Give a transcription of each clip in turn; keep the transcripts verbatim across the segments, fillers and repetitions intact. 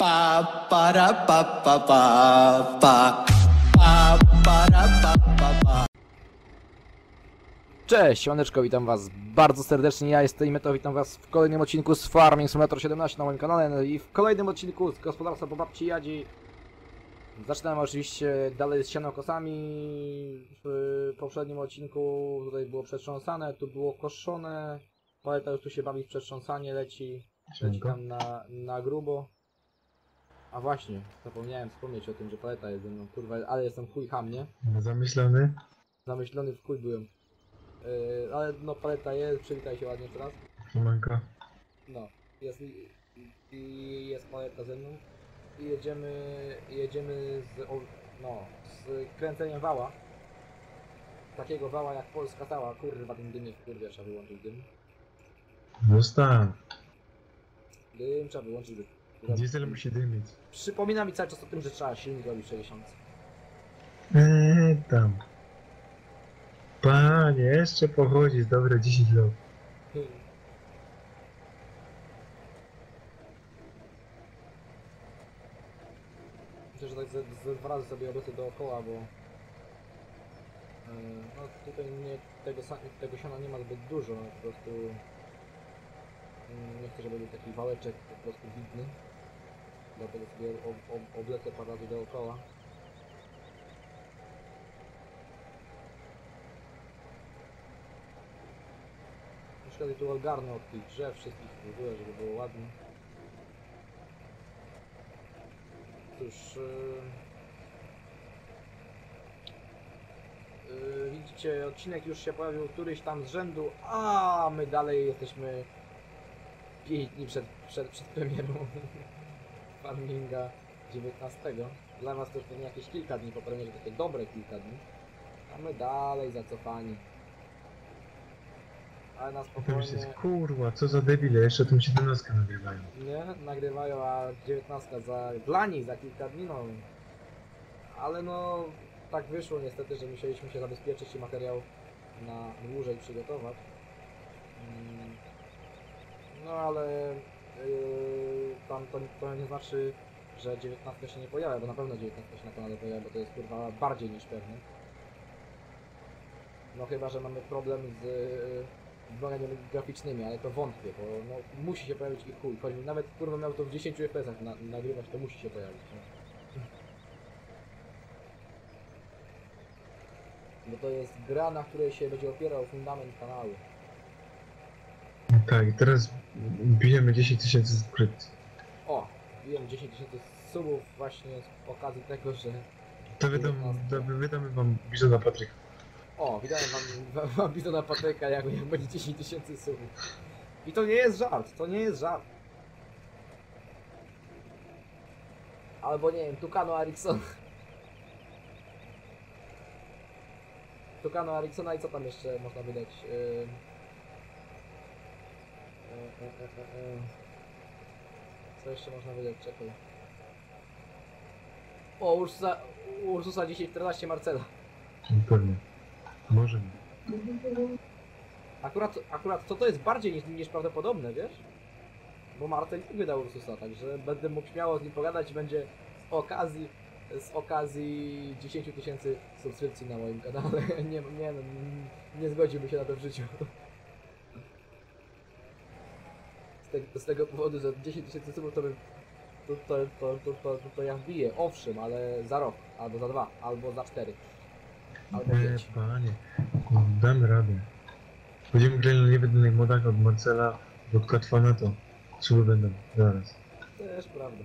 Pa, para, pa, pa, pa, pa, pa, para, pa, pa, pa. Cześć, siemaneczko, witam was bardzo serdecznie, ja jestem Meto, witam was w kolejnym odcinku z Farming Simulator siedemnaście na moim kanale. No i w kolejnym odcinku z gospodarstwa po babci Jadzi. Zaczynamy oczywiście dalej z sianokosami. W poprzednim odcinku tutaj było przetrząsane, tu było koszone. Paleta już tu się bawi w przetrząsanie, leci, leci tam na, na grubo. A właśnie, zapomniałem wspomnieć o tym, że paleta jest ze mną, kurwa, ale jestem chuj hamnie. Zamyślony? Zamyślony w chuj byłem. Yy, ale no paleta jest, przywitaj się ładnie teraz. Siemanko. No, jest, i jest paleta ze mną. I jedziemy, jedziemy z, o, no, z kręceniem wała. Takiego wała jak Polska cała, kurwa ten dym jest, kurwa, trzeba wyłączyć dym. Zostaw. Dym trzeba wyłączyć dym. Diesel musi dymić. Przypomina mi cały czas o tym, że trzeba silnik robić sześćdziesiąt. Eee, tam. Panie, jeszcze pochodzi z dobre dziesięć lat. Myślę, że tak ze, ze dwa razy sobie obecnie dookoła, bo yy, no tutaj nie, tego, tego siana nie ma zbyt dużo, po prostu yy, nie chcę, żeby był taki wałeczek po prostu widny, dlatego sobie ob, ob, oblecę parę razy dookoła. Troszkę tu ogarnę od tych drzew wszystkich w ogóle, żeby było ładnie. Cóż, yy, yy, widzicie, odcinek już się pojawił któryś tam z rzędu, a my dalej jesteśmy pięć dni przed, przed, przed premierą Farminga dziewiętnastego. Dla was to już pewnie jakieś kilka dni po premierze, takie dobre kilka dni, a my dalej zacofani. Ale na To spokojnie. już jest kurwa, co za debile, jeszcze tą siedemnastkę nagrywają. Nie, nagrywają, a dziewiętnastka za, dla nich za kilka dni, no. Ale no, tak wyszło niestety, że musieliśmy się zabezpieczyć i materiał na dłużej przygotować. Mm, No ale yy, tam to, to nie znaczy, że dziewiętnastka się nie pojawia, bo na pewno dziewiętnastka się na kanale pojawia, bo to jest kurwa bardziej niż pewne. No chyba, że mamy problem z yy, wymaganiami graficznymi, ale to wątpię, bo no, musi się pojawić i chuj. Choć nawet kurwa miał to w dziesięciu F P S-ach na, nagrywać, to musi się pojawić. No. Bo to jest gra, na której się będzie opierał fundament kanału. Tak, i teraz bijemy dziesięć tysięcy subskrypcji. O! Wbiłem dziesięć tysięcy subów właśnie z okazji tego, że... To wydam, to wydamy wam Bizona Patryka. O, widałem wam, wam, wam Bizona Patryka, jak, jak będzie dziesięć tysięcy subów. I to nie jest żart, to nie jest żart. Albo nie wiem, Tukano Eriksson. Tukano Eriksona i co tam jeszcze można wydać? Yy... E, e, e, e, e. Co jeszcze można wydać? Czekaj. O, Ursusa, Ursusa dzisiaj czternaście Marcela. Pewnie. Może nie. Akurat, akurat to to jest bardziej niż, niż prawdopodobne, wiesz? Bo Marcel i wydał Ursusa, także będę mógł śmiało z nim pogadać i będzie z okazji, z okazji dziesięć tysięcy subskrypcji na moim kanale. Nie, nie, nie zgodziłbym się na to w życiu. Z, te, z tego powodu, że dziesięć tysięcy subów to bym to, to, to, to, to, to, to ja wbiję, owszem, ale za rok, albo za dwa, albo za cztery, albo Eee, pięć. panie, damy radę. Będziemy grali na niewydanych modach od Marcela, od Katwana, to suby będą, zaraz. Też prawda.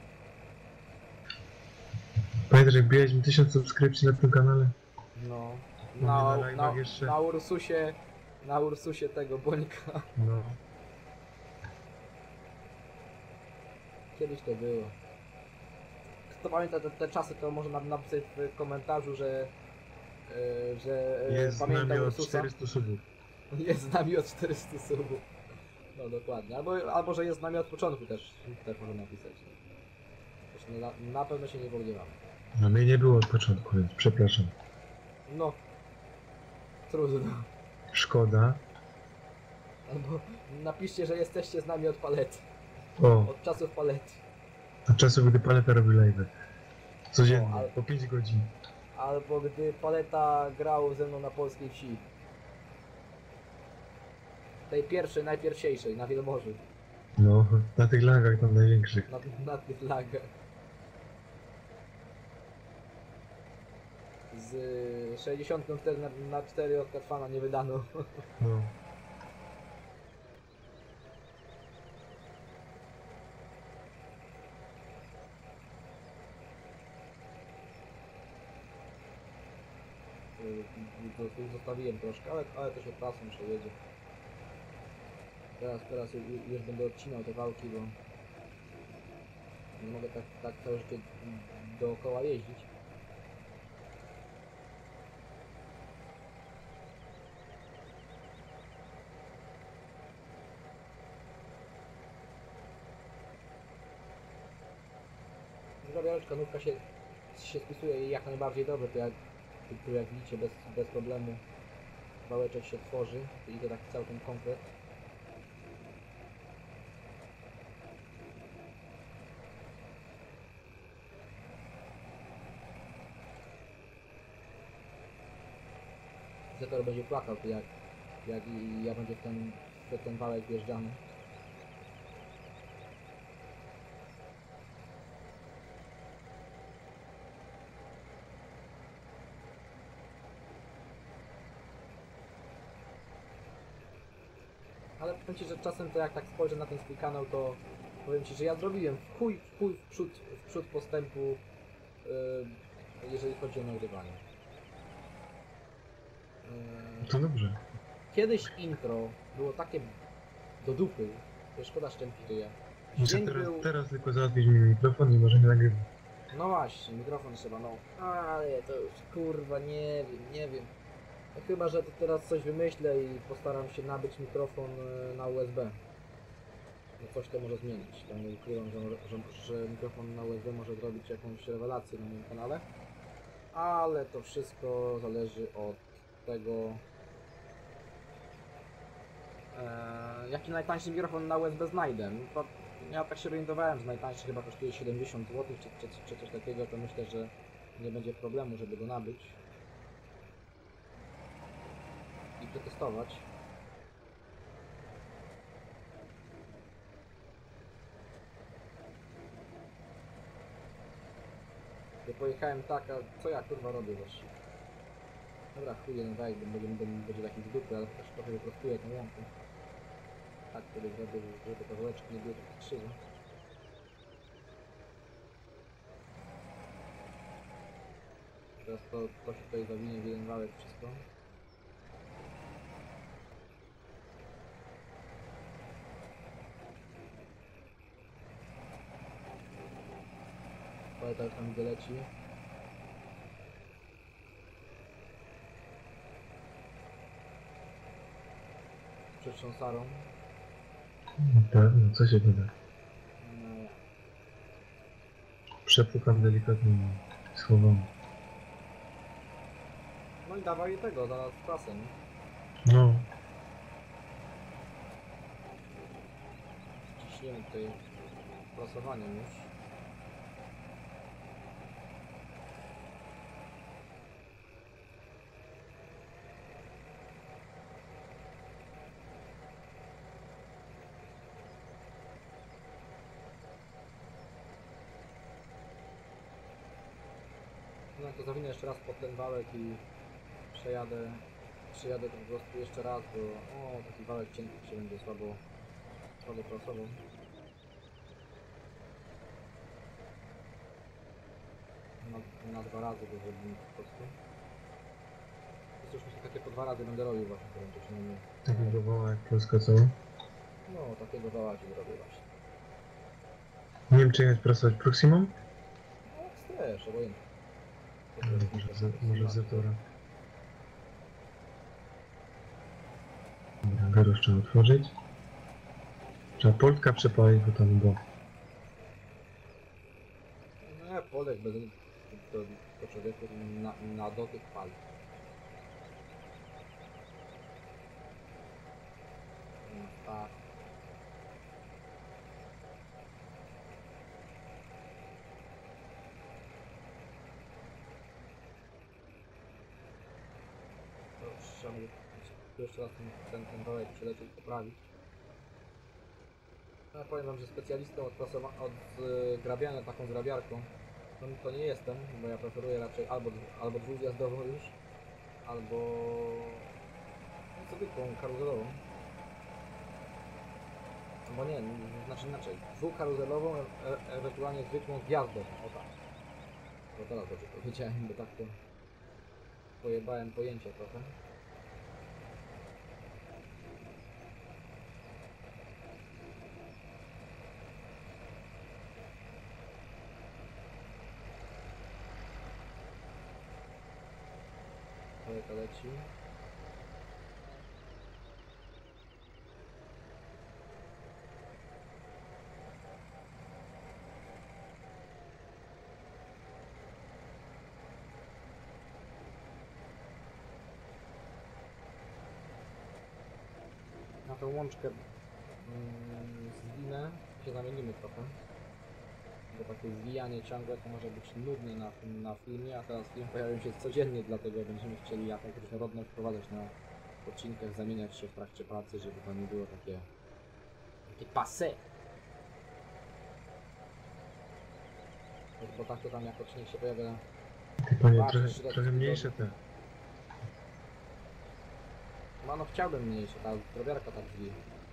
Pamiętasz, jak bijaliśmy tysiąc subskrypcji na tym kanale? No, U na, mnie na na, live'ach jeszcze? na Ursusie, na Ursusie tego Bońka. No. Kiedyś to było. Kto pamięta te, te czasy, to może napisać w komentarzu, że, yy, że yy, Jest z pamięta nami od Ursusa. czterystu subów. Jest z nami od czterystu subów. No dokładnie. Albo, albo że jest z nami od początku też, też może napisać. Też na, na pewno się nie spodziewamy. A mnie nie było od początku, więc przepraszam. No. Trudno. Szkoda. Albo napiszcie, że jesteście z nami od palety. O, Od czasów palety. Od czasu, gdy paleta robi live. Codziennie, No, ale- po pięć godzin. Albo gdy Paleta grał ze mną na polskiej wsi. Tej pierwszej, najpierwsiejszej, na Wielomorzu. No, na tych lagach tam największych. Na, na tych lagach. Z sześćdziesiąt cztery na, na cztery od Katfana nie wydano. No. To tu zostawiłem troszkę, ale, ale to się pasem przejedzie. Teraz, teraz ju- już będę odcinał te wałki, bo nie mogę tak, tak całe życie dookoła jeździć. Zabioreczka nówka się, się spisuje jak najbardziej dobrze, to jak, tu jak widzicie bez, bez problemu wałeczek się tworzy i to taki całkiem konkret. Zetor będzie płakał, to jak, jak i ja będzie w ten, w ten wałek wjeżdżany. Ale powiem Ci, że czasem to jak tak spojrzę na ten swój kanał, to powiem Ci, że ja zrobiłem w chuj, w chuj w przód, w przód postępu, yy, jeżeli chodzi o nagrywanie. Yy, To dobrze. Kiedyś intro było takie do dupy, że szkoda szczęki ryja. Muszę Dźwięk teraz, był... teraz tylko załatwić mi mikrofon i możemy nagrywać. No właśnie, mikrofon trzeba, no. Ale to już kurwa nie wiem, nie wiem. No chyba, że to teraz coś wymyślę i postaram się nabyć mikrofon y, na U S B. No coś to może zmienić. Tam nie ukrywam, że, może- że, że mikrofon na U S B może zrobić jakąś rewelację na moim kanale. Ale to wszystko zależy od tego, e, jaki najtańszy mikrofon na U S B znajdę. No to ja tak się orientowałem, że najtańszy chyba kosztuje siedemdziesiąt złotych czy, czy, czy coś takiego, to myślę, że nie będzie problemu, żeby go nabyć i przetestować. Ja pojechałem tak, a co ja kurwa robię właściwie? Dobra, chuj, jeden wajk, bo będzie, będzie, będzie taki z dupy, ale też trochę wyprostuję tą łąkę. Tak sobie zrobię, żeby te kawałeczki nie były takie krzywe. Teraz to, to się tutaj zawinie w jeden wałek wszystko. Paleta już tam doleci. Przetrząsarą. Tak, no co się doda? No, Przepukam delikatnie i schowam. no i dawaj tego, zaraz z czasem. No, Ciśniemy tutaj prasowaniem już. No to zawinę jeszcze raz pod ten wałek i przejadę, przejadę to po prostu jeszcze raz, bo o, taki wałek cienki się będzie słabo, słabo prasował. Na, na dwa razy go zrobimy po prostu. To już myślę, takie po dwa razy będę robił właśnie, to będzie przynajmniej. takiego woła jak Polska, co? No, takiego wała ci zrobię właśnie. Nie wiem, czy jechać prasować Proximą? No, chcesz, obojętnie. Może, z, może Zetora. Dobra, garaż trzeba otworzyć. Trzeba Poltka przepalić, bo tam było. No, Polek bez... To, to człowieku na, na dotyk pali. No, tak. trzeba będzie jeszcze raz ten, ten, ten wałek przelecieć, poprawić. No, ja powiem wam, że specjalistą od, prasowa- od y, grabiania taką zgrabiarką to, to nie jestem, bo ja preferuję raczej albo, albo dwuzjazdową już, albo no, zwykłą karuzelową. Albo nie, znaczy inaczej, dwukaruzelową, e ewentualnie zwykłą gwiazdą, o tak. No teraz dobrze powiedziałem, bo tak to pojebałem pojęcia trochę. Kolejka leci. Na tą łączkę mm, zwinę się zamienimy trochę. Bo takie zwijanie ciągłe to może być nudne na, na filmie, a teraz film pojawił się codziennie, dlatego będziemy chcieli jakąś różnorodność wprowadzać na odcinkach, zamieniać się w trakcie pracy, żeby to nie było takie takie passé. Bo, bo tak to tam jak odcinek się pojawia. Ty panie, Dwa, trochę, trzy razy trochę w mniejsze te. No, no chciałbym mniejsze, ta drobiarka tak zwija.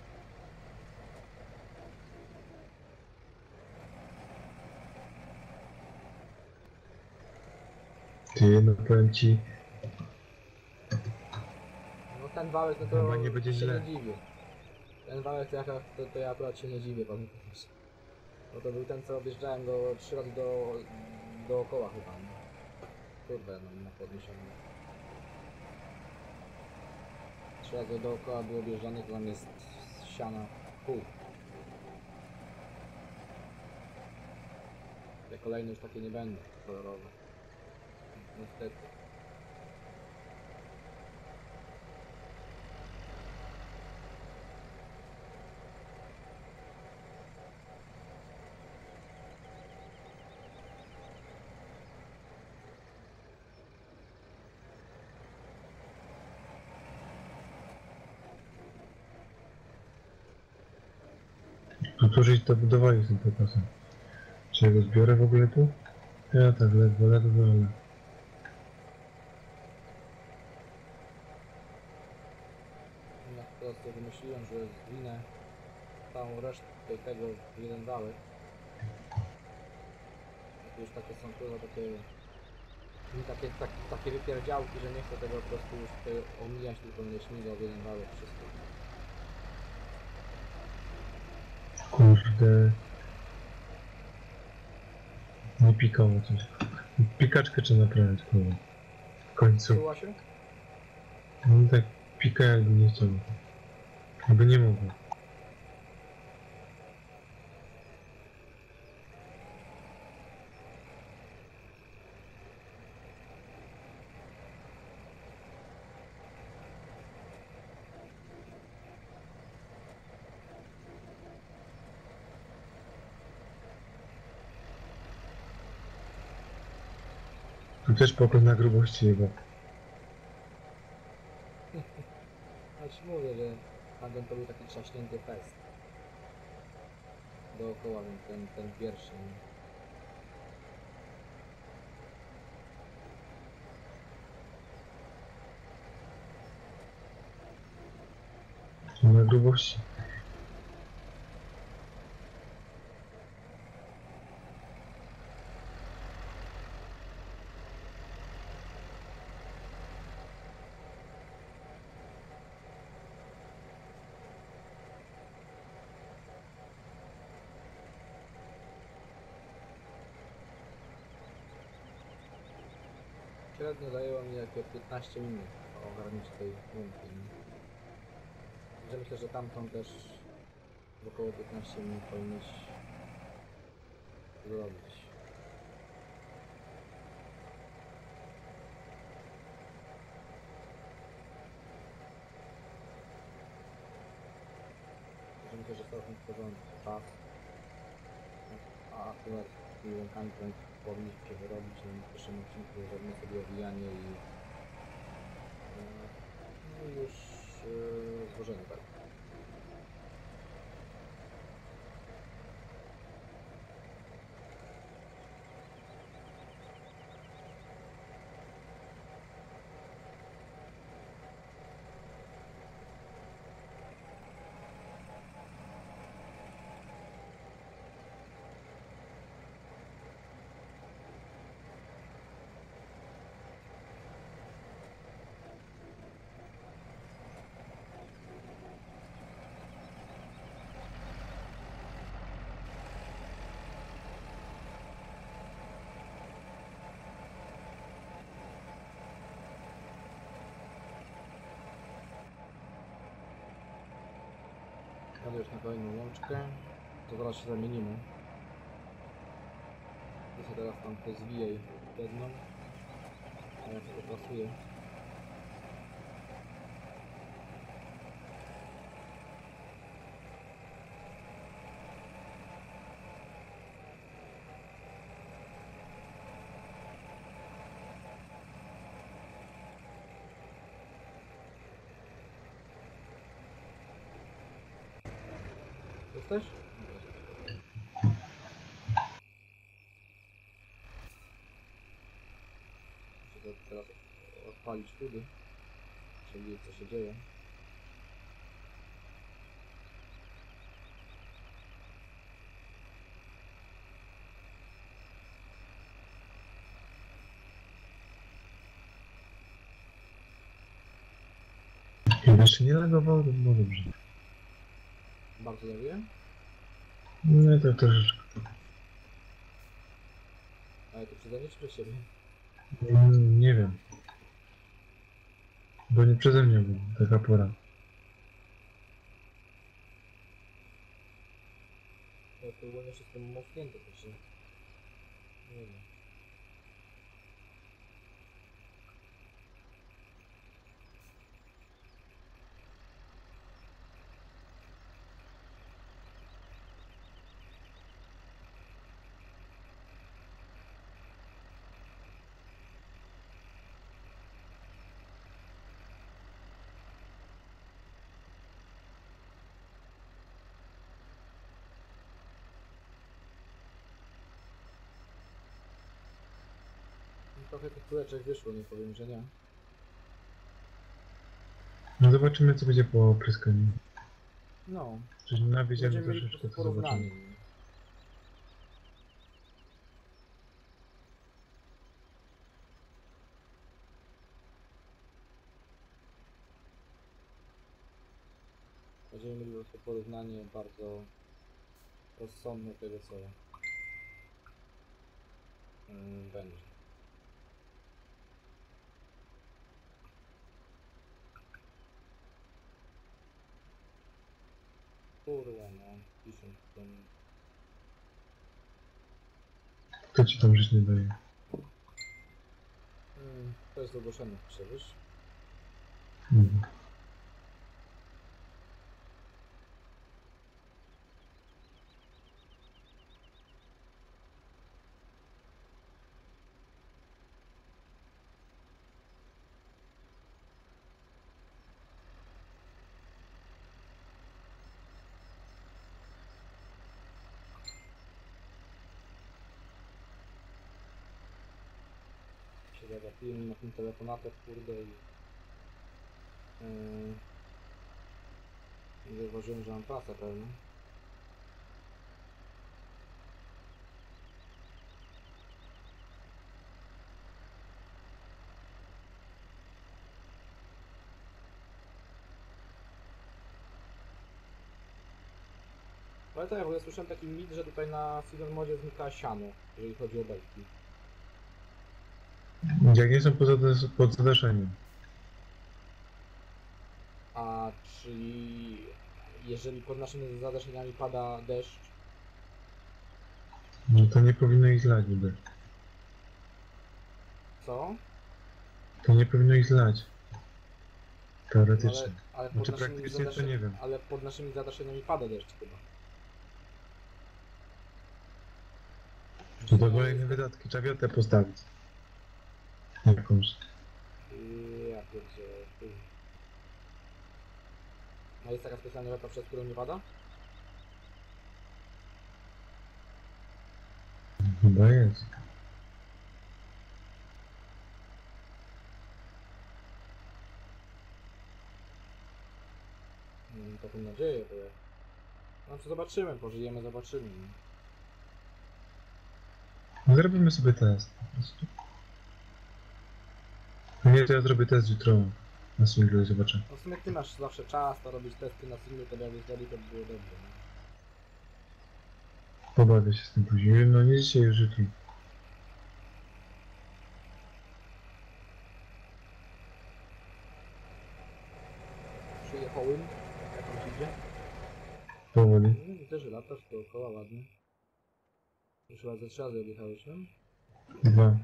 Ty, no powiem ci, No ten wałek, no to Chyba nie będzie się źle. nie dziwię. Ten wałek to ja, to, to ja akurat się nie dziwię, powiem. No to był ten, co objeżdżałem go trzy razy do, dookoła chyba. No. Kurde, no na podniesionym. Trzy razy dookoła był objeżdżany, to tam jest siana pół. Te kolejne już takie nie będą kolorowe. Niestety. tu którzyś to budowali z tym popasem. Czy ja go zbiorę w ogóle tu? Ja tak ledwo, ledwo, ale... Ja teraz to wymyśliłem, że zwinę całą resztę tego w jeden wałek. To już takie są kurwa takie... Takie, takie, takie wypierdziałki, że nie chcę tego po prostu już tutaj omijać, tylko mnie śmigał w jeden wałek wszystko. Kurde... Nie pikało coś. Pikaczkę trzeba naprawiać, kurde. W końcu. Czuła się? No tak pika jakby nie chciał. Jakby nie mogło. Tu też pokój na grubości jego. Ja ci mówię, że tamten to był taki trzaśnięty fest. Dookoła, więc ten, ten pierwszy. Na grubości. Średnio zajęło mi jakieś piętnaście minut ogarnięcie tej łąki. Że myślę, że tamtą też w około piętnaście minut powinieneś zrobić. Że myślę, że całkiem w porządku czas. A akurat z tymi łąkami powinniśmy się wyrobić na pierwszym odcinku, zrobimy sobie owijanie i I już yy, złożenie, tak? Jadę już na kolejną łączkę, to zaraz się zamienimy. Ty się teraz tam pozwijaj jedną, a ja sobie pasuję. Jesteś? Muszę teraz odpalić chudy, czyli co się dzieje. Jeszcze nie lagowało, to było dobrze. Bardzo dobrze. No to troszeczkę. Ale to przeze mnie czy przez siebie? Mm, Nie wiem. Bo nie przeze mnie była taka pora. Ja to ogólnie wszystko mocnięte też, nie? Nie wiem. Trochę tych kuleczek wyszło, nie powiem, że nie. No zobaczymy, co będzie po opryskaniu. No, Czyli nawieziemy będziemy mieli po troszeczkę, prostu to zobaczymy. porównanie. nie? Będziemy mieli po prostu porównanie bardzo rozsądne tego, co mm, będzie. Kurwa, no, piszę ten... Kto ci tam żyć nie daje? Mm, to jest ogłoszenie, pisze, wiesz? Mhm. Się zagapiłem na tym telefonatek, kurde, i... Yy, i zauważyłem, że mam pasę pełną. Ale tak, bo ja słyszałem taki mit, że tutaj na Season Modzie znika siano, jeżeli chodzi o belki. Jak nie są pod, zades- pod zadaszeniem. A czyli jeżeli pod naszymi zadaszeniami pada deszcz, No to nie powinno ich zlać niby. co? To nie powinno ich zlać. No Teoretycznie. ale, ale, pod Znaczy naszymi praktycznie to zadaszen- nie wiem. ale pod naszymi zadaszeniami pada deszcz chyba. To do kolejne wydatki trzeba wiatę postawić. Jakąś. Ja pierdzielę, ty. A jest taka specjalna rzeka, przez którą nie pada? Chyba jest. Mam taką nadzieję, bo... Znaczy zobaczymy, pożyjemy, zobaczymy. No, zrobimy sobie test po prostu. Nie, to ja zrobię test jutro na singlu i zobaczę. No w sumie ty masz zawsze czas, to robić testy na singlu, to jakbyś zrobił, to by było dobrze, nie? Pobawię się z tym później. No nie dzisiaj, już jutro. Przyjechałem, jak on ci idzie? Powoli. No, też latasz dookoła ładnie. Już chyba ze trzy razy objechałeś, nie? Dwa.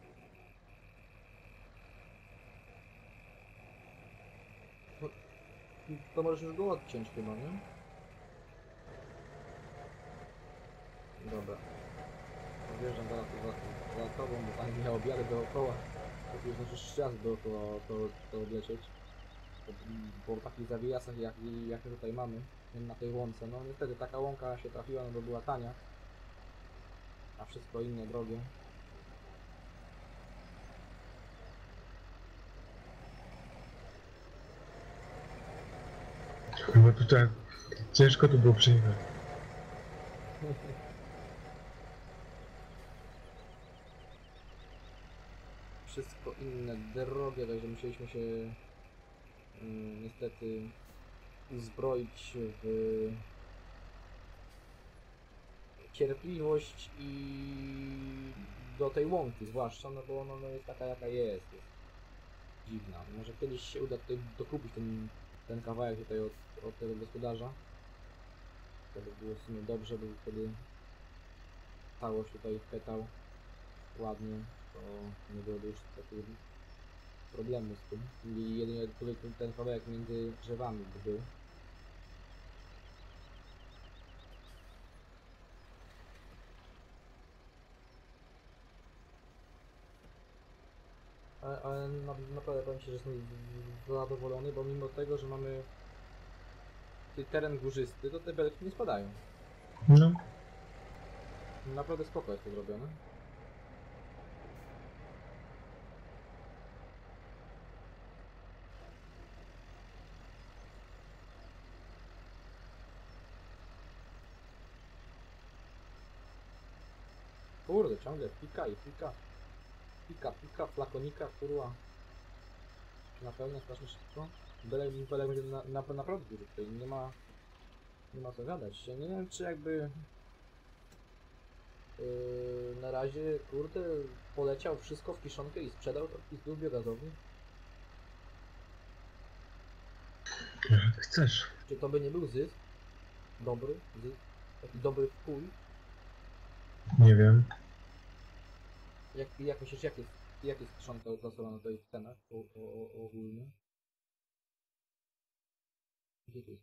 To możesz już go odciąć chyba, nie? Dobra. Podjeżdżam zaraz tu za, za tobą, bo tam miał objadę dookoła. To już znaczy trzy razy dookoła to, to odlecieć. Po, po takich zawijasach jak, jak tutaj mamy na tej łące. No niestety taka łąka się trafiła, no bo była tania. A wszystko inne drogie. Chyba tutaj ciężko tu było przyjechać. Wszystko inne drogie, także musieliśmy się mm, niestety uzbroić w cierpliwość i do tej łąki zwłaszcza, no bo ona no, jest taka jaka jest, jest dziwna. Może kiedyś się uda tutaj dokupić ten, ten kawałek tutaj od, od tego gospodarza. To by było w sumie dobrze, by wtedy całość tutaj wpytał ładnie, to nie byłoby już takiego problemu z tym. I jedynie tutaj ten, ten kawałek między drzewami by był. Ale, ale na, naprawdę powiem Ci, że jestem zadowolony, bo mimo tego, że mamy ty- teren górzysty, to te belki nie spadają. No. Naprawdę spoko jest to zrobione. Kurde, ciągle pika i pika. Pika, pika, flakonika, kurwa. Na pewno strasznie szybko. Belek, belek będzie na, na, naprawdę duży tutaj, nie ma... Nie ma co gadać. Ja nie wiem, czy jakby... Yy, na razie, kurde, poleciał wszystko w kiszonkę i sprzedał to w pizdu biogazowni. Jak chcesz. Czy to by nie był zysk? Dobry zysk? Taki dobry wpój? Nie wiem. Jak, jak myślisz, jak jest, jak jest kiszonka opracowana tutaj w cenach o, o, o, ogólnie? Gdzie to jest?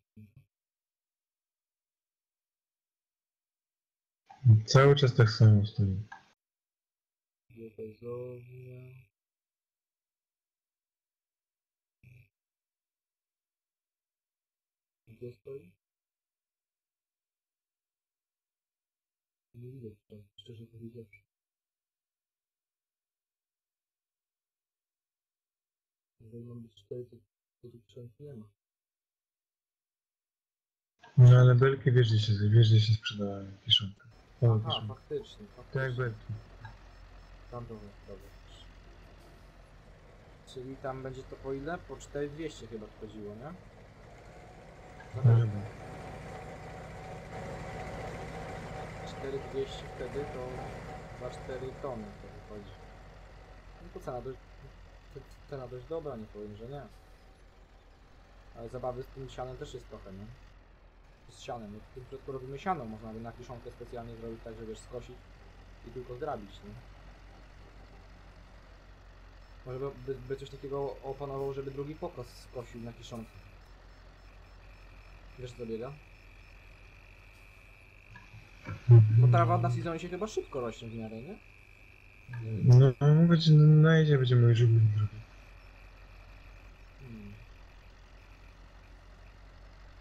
Cały czas tak samo stoi. Biogazownia... Gdzie stoi? Nie widzę tutaj, szczerze powiedziawszy. Jeżeli mam być cztery, to to tu przynajmniej nie ma. No ale belki wiesz gdzie się, wiesz gdzie się sprzedawają kieszonka. O, Aha, kieszonka. faktycznie, Tak jak faktycznie. belki. Tam to dobra. Czyli tam będzie to po ile? Po cztery tysiące dwieście chyba wchodziło, nie? No tak, Może być. cztery tysiące dwieście wtedy to za cztery tony to wychodzi. No to cena dość, cena dość dobra, nie powiem, że nie. Ale zabawy z tym sianem też jest trochę, nie? Z sianem, no w tym przypadku robimy siano, można by na kiszonkę specjalnie zrobić tak, że wiesz, skosić i tylko zgrabić, nie? Może by, by coś takiego opanowało, żeby drugi pokos skosił na kiszonkę. Wiesz co biega? Bo trawa na sezonie się chyba szybko rośnie w miarę, nie? No, no będzie na jedzie będziemy już zrobić. Hmm.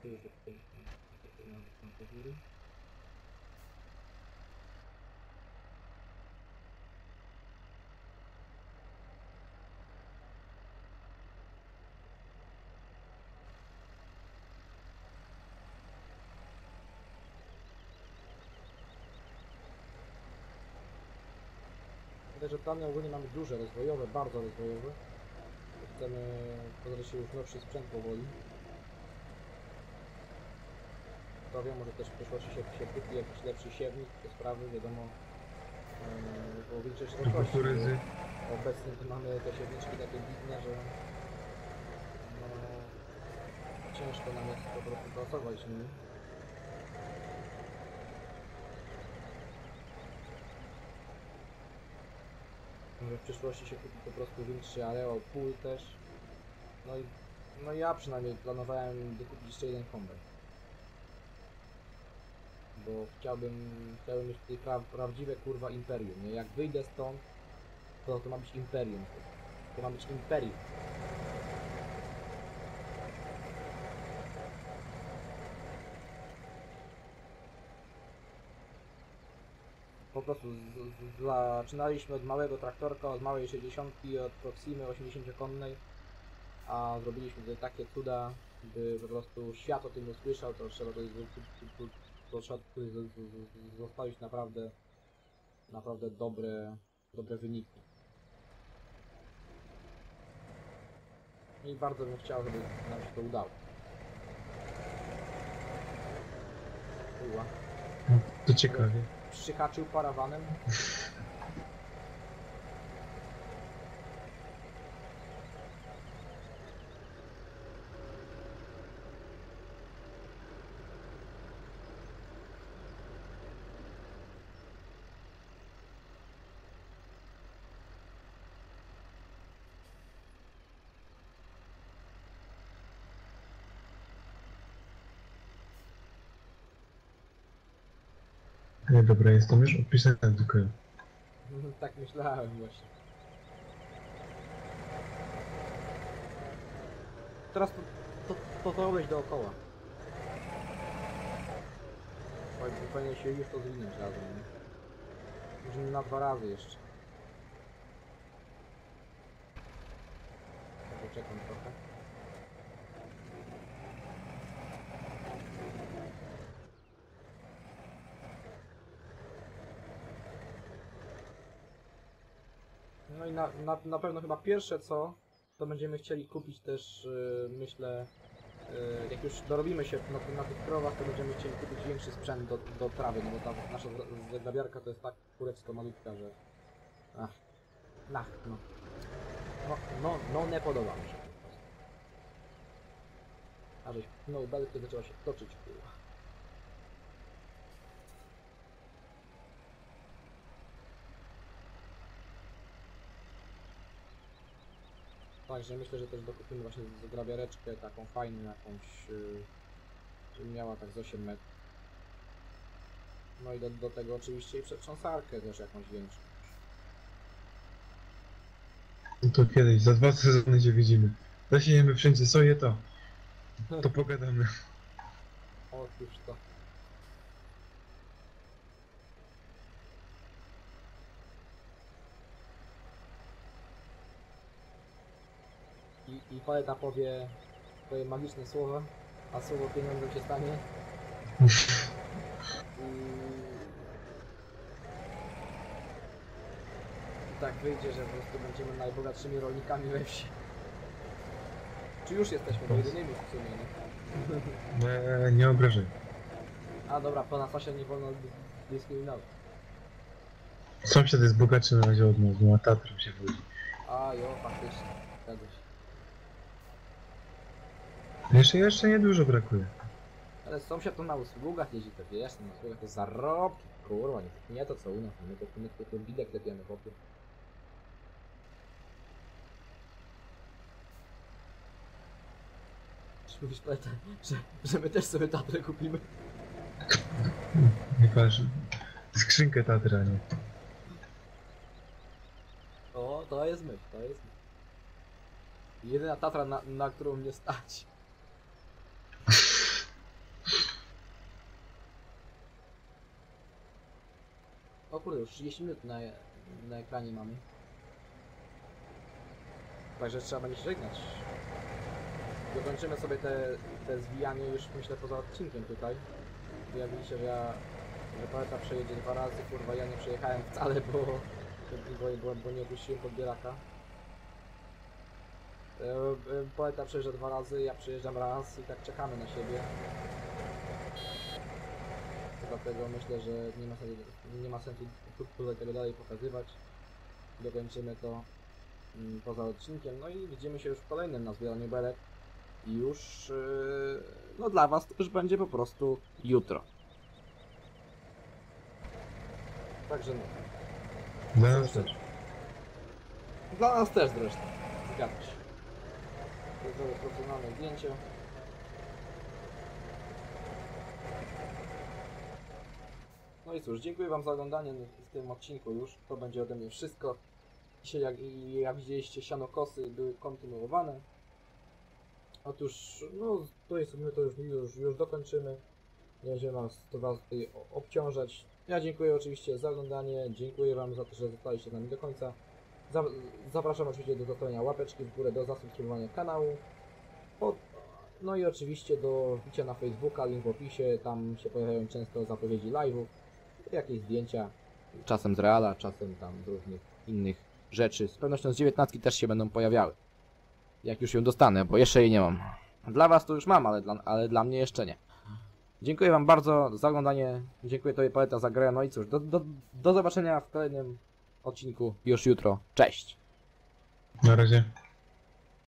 Widać, że plany ogólnie mamy duże, rozwojowe, bardzo rozwojowe. Chcemy pozbyć się już nowszy sprzęt powoli. To wiem, może też w przyszłości się, się kupi jakiś lepszy siewnik, te sprawy, wiadomo, yy, bo większość Do roślinności. kukurydzy. Obecnie to mamy te siewniczki takie dziwne, że no, ciężko nam jest po prostu pracować nimi. Może w przyszłości się kupi po prostu większy areał pól też. No i no ja przynajmniej planowałem dokupić jeszcze jeden kombajn. Bo chciałbym, chciałbym mieć tutaj pra, prawdziwe kurwa imperium, nie? Jak wyjdę stąd, to to ma być imperium. To ma być imperium. Po prostu z, z, zaczynaliśmy od małego traktorka, od małej sześćdziesiątki, od Proximy osiemdziesięciokonnej, a zrobiliśmy tutaj takie cuda, by po prostu świat o tym usłyszał, to trzeba tutaj to trzeba tutaj zostawić naprawdę naprawdę dobre, dobre wyniki. I bardzo bym chciał, żeby nam się to udało. Uła. To ciekawie. Przyhaczył parawanem. Nie, dobra, jestem już odpisany tylko. Tak myślałem właśnie. Teraz to, to, to, to wejść dookoła. Powinien- Powinien się już to zwinąć razem. Nie? Może na dwa razy jeszcze. Ja poczekam trochę. No i na, na, na pewno chyba pierwsze co, to będziemy chcieli kupić też, yy, myślę, yy, jak już dorobimy się na, na tych krowach, to będziemy chcieli kupić większy sprzęt do, do trawy, no bo ta nasza zagrabiarka to jest tak kurewsko malutka, że... Ach, nach, no. No, no, no nie podoba mi się. A żeś pchnął belkę, zaczęła się toczyć, kurwa. Także myślę, że też dokupimy właśnie zagrabiareczkę taką fajną jakąś, yy, żeby miała tak z osiem metrów. No i do, do tego oczywiście i przetrząsarkę też jakąś większą. No to kiedyś, za dwa sezony się widzimy. Zasiejemy wszędzie soję, to, to pogadamy. Otóż to. I, i poeta powie swoje magiczne słowa, a słowo pieniądzem się stanie. I... I tak wyjdzie, że po prostu będziemy najbogatszymi rolnikami we wsi. Czy już jesteśmy, bo jedynymi w sumie, nie? Nie, nie obrażaj. A dobra, pana Sasia nie wolno dyskryminować. Sąsiad jest bogatszy na razie od nas, bo ma Tatrą się wodzi. A jo, faktycznie. Zgadza się. Jeszcze, jeszcze niedużo brakuje. Ale sąsiad to na usługach jeździ, to wiesz, na usługach to zarobki, kurwa, nie, nie to co u nas, my to my tylko bidę klepiemy w opie. Czy mówisz poeta, że, że my też sobie Tatrę kupimy? Nie patrz, skrzynkę Tatra, nie? O, to jest myśl, to jest myśl. Jedyna Tatra, na, na którą mnie stać. O kurde, już trzydzieści minut na, na ekranie mamy. Także trzeba będzie się żegnać. Dokończymy sobie te, te zwijanie już myślę poza odcinkiem tutaj. Bo jak widzicie, że ja, że paleta przejedzie dwa razy, kurwa ja nie przejechałem wcale, bo, bo, bo, bo nie opuściłem podbieraka. Paleta przejeżdża dwa razy, ja przejeżdżam raz i tak czekamy na siebie. Dlatego myślę, że nie ma sensu, nie ma sensu tutaj tego dalej pokazywać. Dokończymy to mm, poza odcinkiem, no i widzimy się już w kolejnym na zbieraniu belek. I już, yy, no dla was to już będzie po prostu jutro. Także no. Dla nas też. Dla nas też zresztą. Zgadza się. To jest zrobię profesjonalne zdjęcie. No i cóż, dziękuję wam za oglądanie w tym odcinku już. To będzie ode mnie wszystko. Dzisiaj jak, jak widzieliście, sianokosy były kontynuowane. Otóż, no to jest my to już, już, już dokończymy. Nie będziemy was, to was tutaj obciążać. Ja dziękuję oczywiście za oglądanie. Dziękuję wam za to, że zostaliście z nami do końca. Zapraszam oczywiście do zostawienia łapeczki w górę, do zasubskrybowania kanału. Pod, no i oczywiście do wbicia na Facebooka, link w opisie. Tam się pojawiają często zapowiedzi live'ów. Jakieś zdjęcia. Czasem z Reala, czasem tam z różnych innych rzeczy. Z pewnością z dziewiętnastki też się będą pojawiały. Jak już ją dostanę, bo jeszcze jej nie mam. Dla was to już mam, ale dla, ale dla mnie jeszcze nie. Dziękuję wam bardzo za oglądanie. Dziękuję tobie Paleta za grę. No i cóż, do, do, do zobaczenia w kolejnym odcinku już jutro. Cześć! Na razie.